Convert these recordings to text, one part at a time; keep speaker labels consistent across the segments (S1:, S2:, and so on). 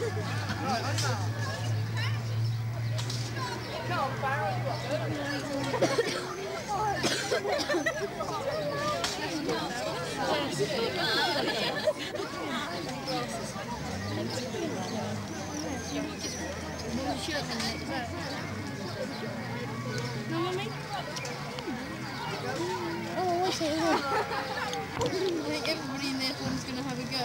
S1: No, Mummy? Oh, what's it? I think everybody in this one's going to have a go.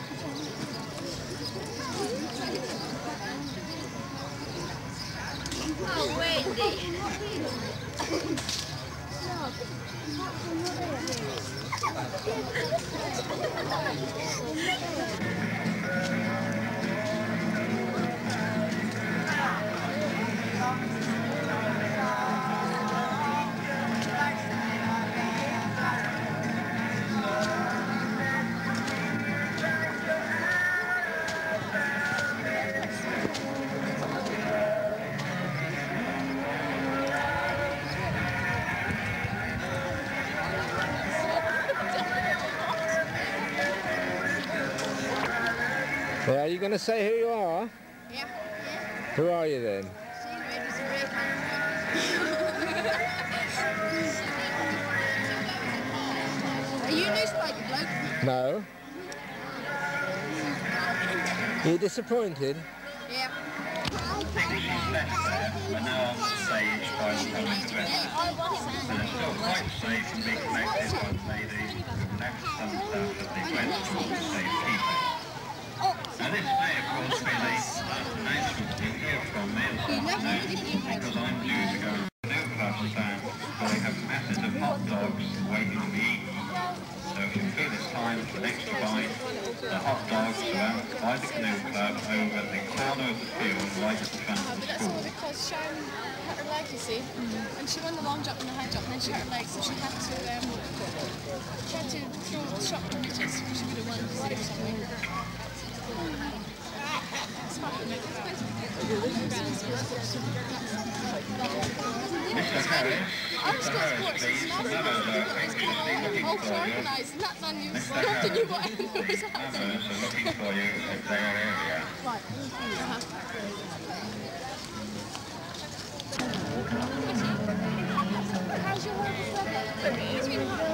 S1: Oh, Wendy!
S2: Well, are you going to say who you are?
S1: Yeah.
S2: Who are you then?
S1: Are you a newspaper bloke?
S2: No. Are you disappointed?
S1: Yeah.
S3: We're now on stage by the running event. And it's still quite safe and be connected by the lady who left some stuff at the event called Safekeeping. Now this may of course be the last announcement you hear from me this afternoon because I'm due to go to the new club stand where they have masses of hot dogs waiting to be eaten. So if you feel it's time for an extra bite, the hot dogs are out by the canoe club over at the corner of the field right at the front of the
S1: But that's
S3: school.
S1: all because Sharon hurt her leg, you see. And she won the long jump and the high jump and then she hurt her leg, so she had to throw the shot for meters. She could have won or something.
S3: Mr. Harris, Mr. Harris, please. Others are anxiously looking for you. Mr. Harris, the others are looking for you at their area.
S1: How's your work?